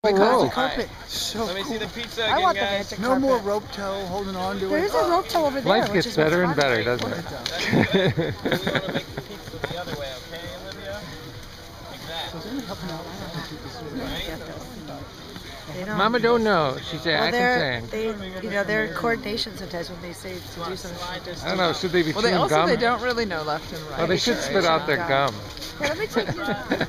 Because the Right. carpet is so Let me cool. see the pizza I again, want the guys. magic No carpet. more rope tow holding on to it. There is a rope tow over there. Life which gets is what's better and fun. better, doesn't Look it? at that. it? We want to make the pizza the other way, okay, Olivia? Like that. So is anyone helping out? They don't. Mama don't know. She said, Well, I can their coordination sometimes when they say to do something like this. I don't know. Should they be Well, chewing gum? they don't really know left and right. Oh, they should spit out their gum. Here, let me take you.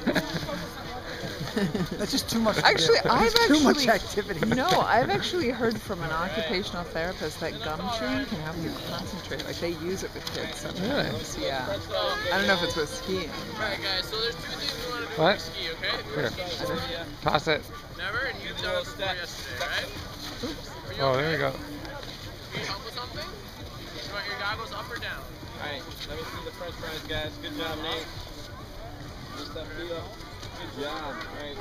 That's just too much. to Actually, do. I've It's too much actually activity. no, I've actually heard from an occupational therapist that gum chewing can help you concentrate. Like they use it with kids sometimes. Really? Yeah. I don't know if it's with skiing. Alright guys, so there's two things we want to do What? with ski, okay? Here. Toss it. Never, and you've done it before yesterday, right? Are you Oh, there you go. Can you help with something? You want your goggles up or down? Alright, let me see the french fries, guys. Good job, Nate. Good stuff, Theo. Good job. Alright.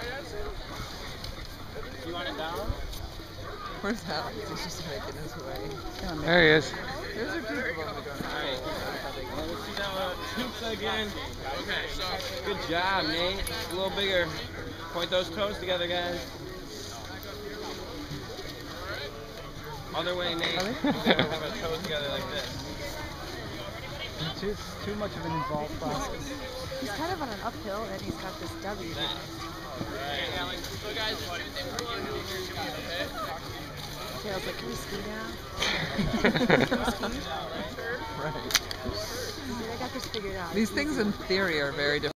You want it down? Where's Alex? He's just making his way. There he is. There's a people over Alright. going. Let me see that pizza again. Okay, so Good job, Nate. A little bigger. Point those toes together, guys. Other way, Nate. Have our toes together like this. Too much of an involved process. He's kind of on an uphill, and he's got this W. okay, Alex. So guys, there's two things we want to do with your ski, okay? Tails like, can we ski now? Can we ski? Right. I got this figured out. These things in theory are very different.